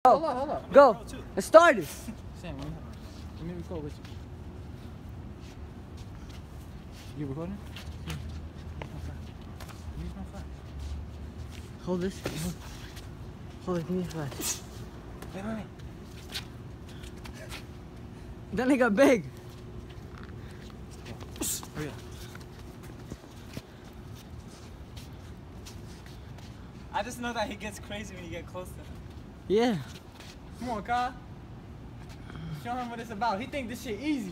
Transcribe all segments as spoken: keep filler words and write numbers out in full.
Hold on, hold on. Go. Let's start it. Sam, let me, let me record with you. You recording? Use my phone. Use my phone. Hold this. Hold it. Give me the flash. Wait, wait, wait. That nigga big. Hurry up. I just know that he gets crazy when you get close to him. Yeah. Come on, Kyle. Show him what it's about. He think this shit easy.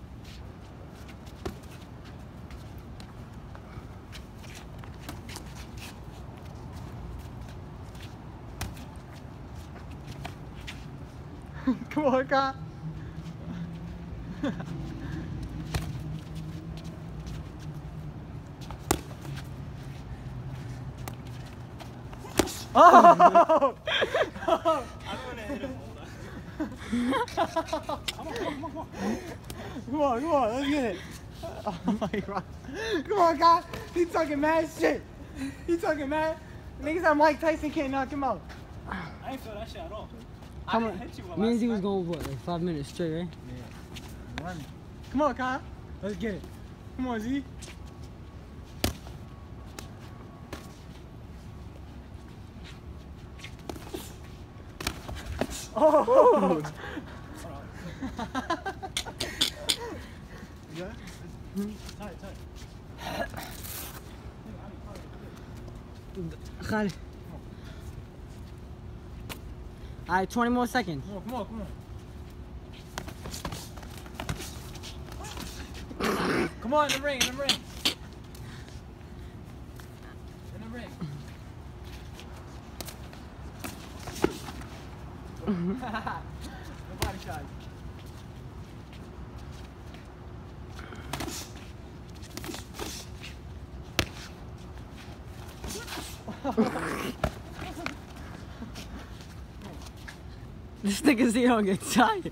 Come on, Kyle. Oh! I don't want to hit him. Hold on. Come on, come on, come on. Come on, come on, let's get it. Oh my god. Come on, guy. He talking mad shit. He talking mad. Niggas like Mike Tyson can't knock him out. I ain't feel that shit at all. How I much? didn't hit you while Me I and Z was smacked going what, like five minutes straight, right? Yeah. Running. Come on, Kyle. Let's get it. Come on, Z. Oh! Yeah? Tight, tight. Khalid. Alright, twenty more seconds. Come on, come on, come on. Come on, in the ring, in the ring. In the ring. Nobody shot you. This nigga Z don't get tired.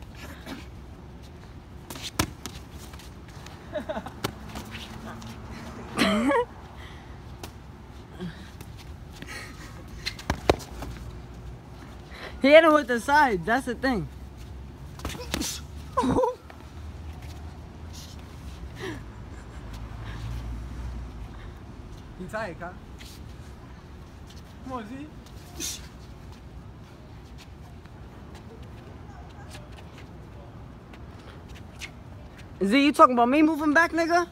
He hit him with the side, that's the thing. You tired, Kyle? Come on, Z. Z, you talking about me moving back, nigga?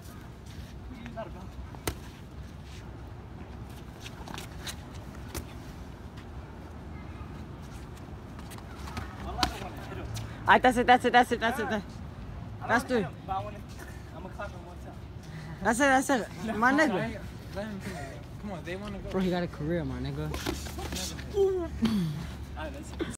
Alright, that's it, that's it, that's it, that's it. That, that's three. him, but I wanna, I'm gonna clap him one time. That's it, that's it. My nigga. Let him finish it. Come on, they wanna go. Bro, he got a career, my nigga. Alright, let's